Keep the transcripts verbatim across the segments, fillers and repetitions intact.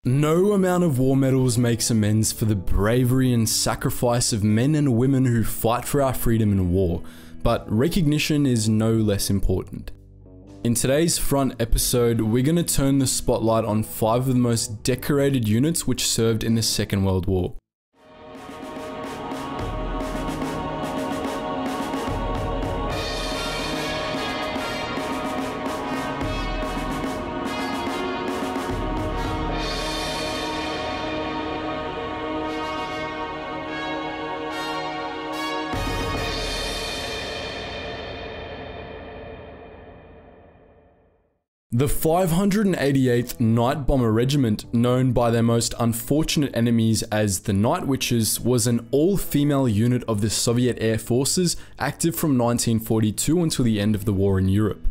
No amount of war medals makes amends for the bravery and sacrifice of men and women who fight for our freedom in war, but recognition is no less important. In today's front episode, we're going to turn the spotlight on five of the most decorated units which served in the Second World War. The five hundred eighty-eighth Night Bomber Regiment, known by their most unfortunate enemies as the Night Witches, was an all-female unit of the Soviet Air Forces, active from nineteen forty-two until the end of the war in Europe.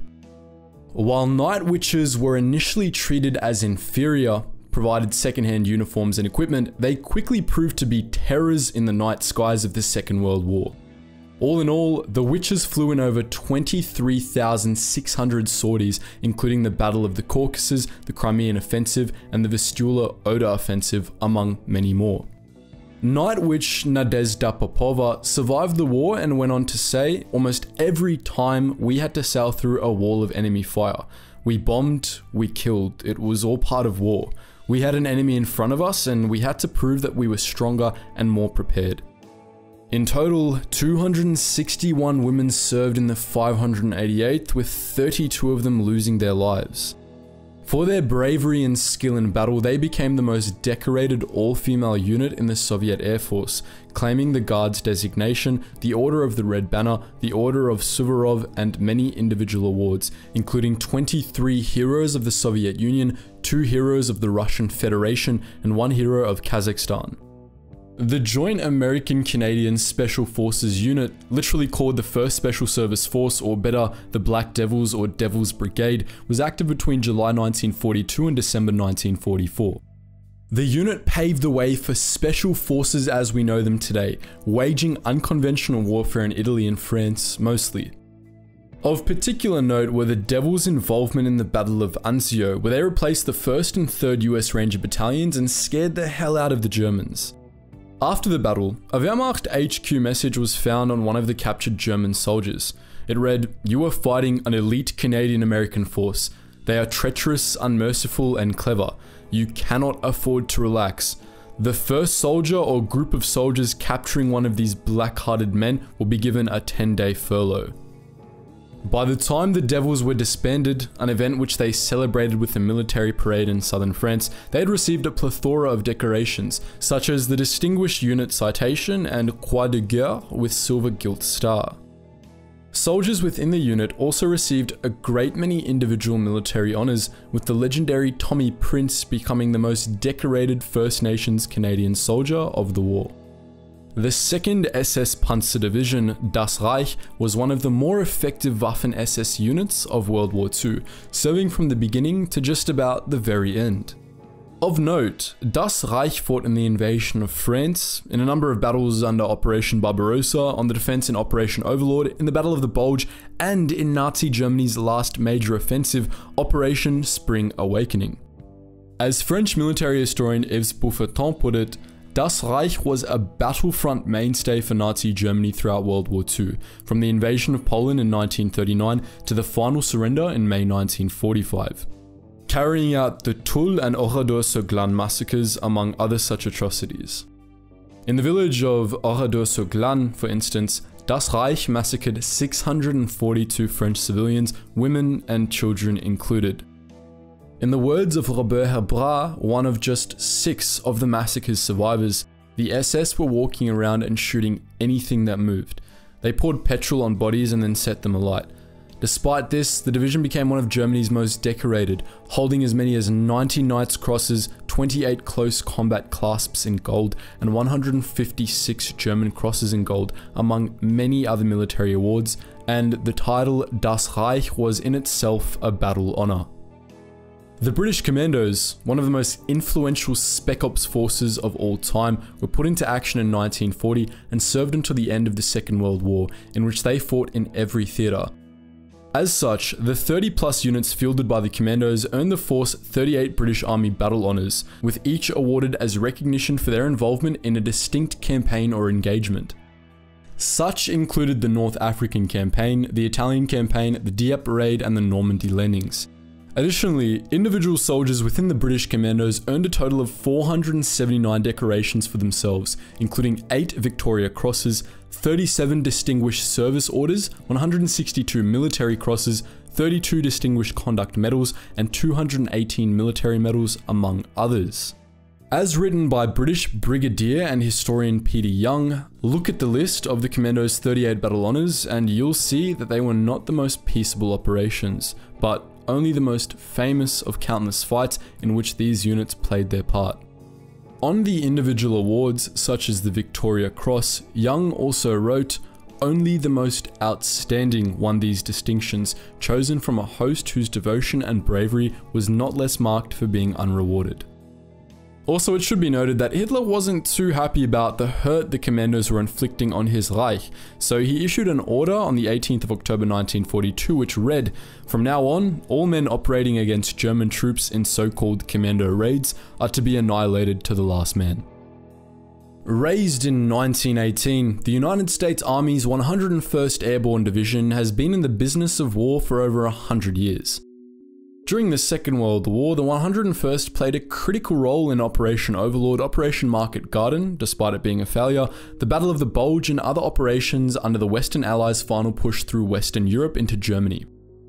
While Night Witches were initially treated as inferior, provided second-hand uniforms and equipment, they quickly proved to be terrors in the night skies of the Second World War. All in all, the Witches flew in over twenty-three thousand six hundred sorties, including the Battle of the Caucasus, the Crimean Offensive, and the Vistula Oder Offensive, among many more. Night Witch Nadezhda Popova survived the war and went on to say, "Almost every time we had to sail through a wall of enemy fire. We bombed, we killed, it was all part of war. We had an enemy in front of us and we had to prove that we were stronger and more prepared." In total, two hundred sixty-one women served in the five hundred eighty-eighth, with thirty-two of them losing their lives. For their bravery and skill in battle, they became the most decorated all-female unit in the Soviet Air Force, claiming the Guards designation, the Order of the Red Banner, the Order of Suvorov, and many individual awards, including twenty-three Heroes of the Soviet Union, two Heroes of the Russian Federation, and one Hero of Kazakhstan. The Joint American-Canadian Special Forces unit, literally called the first Special Service Force, or better, the Black Devils or Devils Brigade, was active between July nineteen forty-two and December nineteen forty-four. The unit paved the way for special forces as we know them today, waging unconventional warfare in Italy and France mostly. Of particular note were the Devils' involvement in the Battle of Anzio, where they replaced the first and third U S Ranger battalions and scared the hell out of the Germans. After the battle, a Wehrmacht H Q message was found on one of the captured German soldiers. It read, "You are fighting an elite Canadian-American force. They are treacherous, unmerciful, and clever. You cannot afford to relax. The first soldier or group of soldiers capturing one of these black-hearted men will be given a ten-day furlough." By the time the Devils were disbanded, an event which they celebrated with a military parade in southern France, they had received a plethora of decorations, such as the Distinguished Unit Citation and Croix de Guerre with silver gilt star. Soldiers within the unit also received a great many individual military honours, with the legendary Tommy Prince becoming the most decorated First Nations Canadian soldier of the war. The second S S Panzer Division, Das Reich, was one of the more effective Waffen-S S units of World War Two, serving from the beginning to just about the very end. Of note, Das Reich fought in the invasion of France, in a number of battles under Operation Barbarossa, on the defense in Operation Overlord, in the Battle of the Bulge, and in Nazi Germany's last major offensive, Operation Spring Awakening. As French military historian Yves Beaufetton put it, Das Reich was a battlefront mainstay for Nazi Germany throughout World War Two, from the invasion of Poland in nineteen thirty-nine to the final surrender in May nineteen forty-five, carrying out the Tulle and Oradour-sur-Glane massacres among other such atrocities. In the village of Oradour-sur-Glane, for instance, Das Reich massacred six hundred forty-two French civilians, women and children included. In the words of Robert Herbrat, one of just six of the massacre's survivors, the S S were walking around and shooting anything that moved. They poured petrol on bodies and then set them alight. Despite this, the division became one of Germany's most decorated, holding as many as ninety Knight's Crosses, twenty-eight Close Combat Clasps in gold, and one hundred fifty-six German Crosses in gold, among many other military awards, and the title Das Reich was in itself a battle honour. The British Commandos, one of the most influential Spec Ops forces of all time, were put into action in nineteen forty and served until the end of the Second World War, in which they fought in every theatre. As such, the thirty plus units fielded by the Commandos earned the force thirty-eight British Army Battle Honours, with each awarded as recognition for their involvement in a distinct campaign or engagement. Such included the North African Campaign, the Italian Campaign, the Dieppe Raid, and the Normandy Landings. Additionally, individual soldiers within the British Commandos earned a total of four hundred seventy-nine decorations for themselves, including eight Victoria Crosses, thirty-seven Distinguished Service Orders, one hundred sixty-two Military Crosses, thirty-two Distinguished Conduct Medals, and two hundred eighteen Military Medals, among others. As written by British Brigadier and historian Peter Young, look at the list of the Commandos' thirty-eight Battle Honours and you'll see that they were not the most peaceable operations, but only the most famous of countless fights in which these units played their part. On the individual awards, such as the Victoria Cross, Young also wrote, "Only the most outstanding won these distinctions, chosen from a host whose devotion and bravery was not less marked for being unrewarded." Also, it should be noted that Hitler wasn't too happy about the hurt the Commandos were inflicting on his Reich, so he issued an order on the eighteenth of October nineteen forty-two which read, "From now on, all men operating against German troops in so-called commando raids are to be annihilated to the last man." Raised in nineteen eighteen, the United States Army's one hundred first Airborne Division has been in the business of war for over a hundred years. During the Second World War, the one hundred first played a critical role in Operation Overlord, Operation Market Garden, despite it being a failure, the Battle of the Bulge, and other operations under the Western Allies' final push through Western Europe into Germany.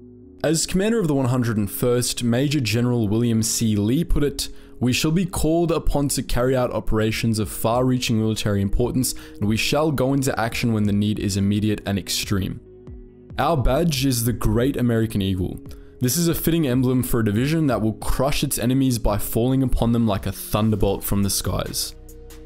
As commander of the one hundred first, Major General William C. Lee put it, "We shall be called upon to carry out operations of far-reaching military importance, and we shall go into action when the need is immediate and extreme." Our badge is the Great American Eagle. This is a fitting emblem for a division that will crush its enemies by falling upon them like a thunderbolt from the skies.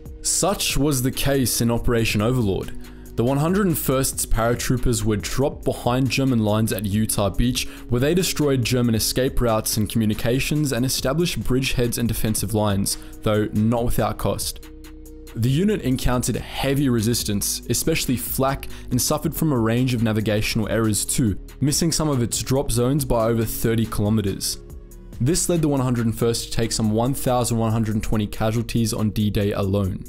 Such was the case in Operation Overlord. The one hundred first's paratroopers were dropped behind German lines at Utah Beach, where they destroyed German escape routes and communications and established bridgeheads and defensive lines, though not without cost. The unit encountered heavy resistance, especially flak, and suffered from a range of navigational errors too, missing some of its drop zones by over thirty kilometers. This led the one hundred first to take some one thousand one hundred twenty casualties on D-Day alone.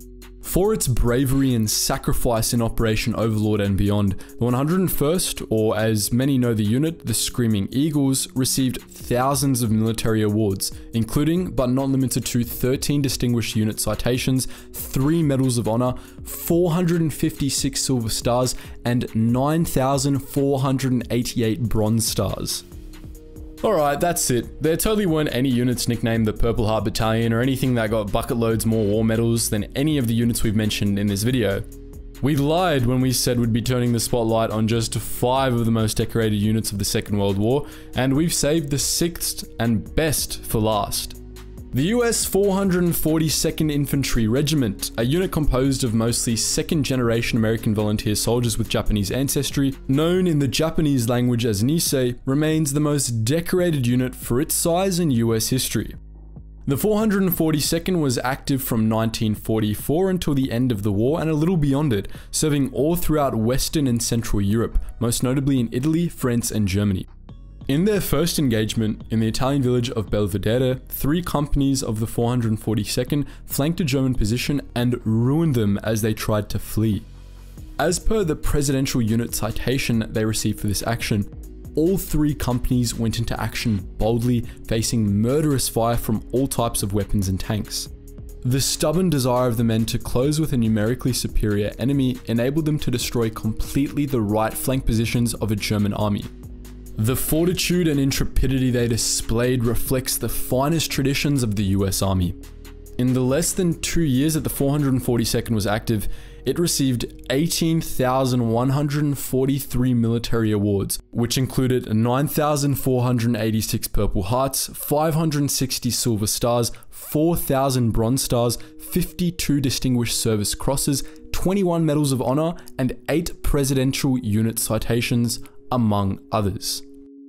For its bravery and sacrifice in Operation Overlord and beyond, the one hundred first, or as many know the unit, the Screaming Eagles, received thousands of military awards, including, but not limited to, thirteen Distinguished Unit Citations, three Medals of Honor, four hundred fifty-six Silver Stars, and nine thousand four hundred eighty-eight Bronze Stars. Alright, that's it. There totally weren't any units nicknamed the Purple Heart Battalion or anything that got bucket loads more war medals than any of the units we've mentioned in this video. We lied when we said we'd be turning the spotlight on just five of the most decorated units of the Second World War, and we've saved the sixth and best for last. The U S four hundred forty-second Infantry Regiment, a unit composed of mostly second generation American volunteer soldiers with Japanese ancestry, known in the Japanese language as Nisei, remains the most decorated unit for its size in U S history. The four hundred forty-second was active from nineteen forty-four until the end of the war and a little beyond it, serving all throughout Western and Central Europe, most notably in Italy, France, and Germany. In their first engagement, in the Italian village of Belvedere, three companies of the four hundred forty-second flanked a German position and ruined them as they tried to flee. As per the presidential unit citation they received for this action, all three companies went into action boldly, facing murderous fire from all types of weapons and tanks. The stubborn desire of the men to close with a numerically superior enemy enabled them to destroy completely the right flank positions of a German army. The fortitude and intrepidity they displayed reflects the finest traditions of the U S Army. In the less than two years that the four hundred forty-second was active, it received eighteen thousand one hundred forty-three military awards, which included nine thousand four hundred eighty-six Purple Hearts, five hundred sixty Silver Stars, four thousand Bronze Stars, fifty-two Distinguished Service Crosses, twenty-one Medals of Honor, and eight Presidential Unit Citations, among others.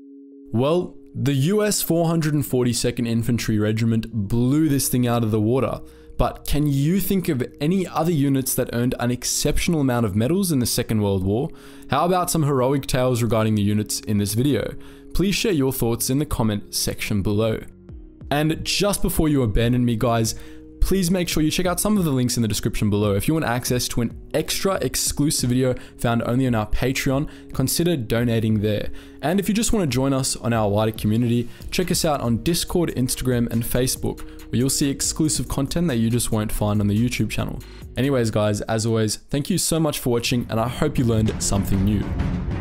Well, the U S four hundred forty-second Infantry Regiment blew this thing out of the water, but can you think of any other units that earned an exceptional amount of medals in the Second World War? How about some heroic tales regarding the units in this video? Please share your thoughts in the comment section below. And just before you abandon me, guys, please make sure you check out some of the links in the description below. If you want access to an extra exclusive video found only on our Patreon, consider donating there. And if you just want to join us on our wider community, check us out on Discord, Instagram, and Facebook, where you'll see exclusive content that you just won't find on the YouTube channel. Anyways, guys, as always, thank you so much for watching, and I hope you learned something new.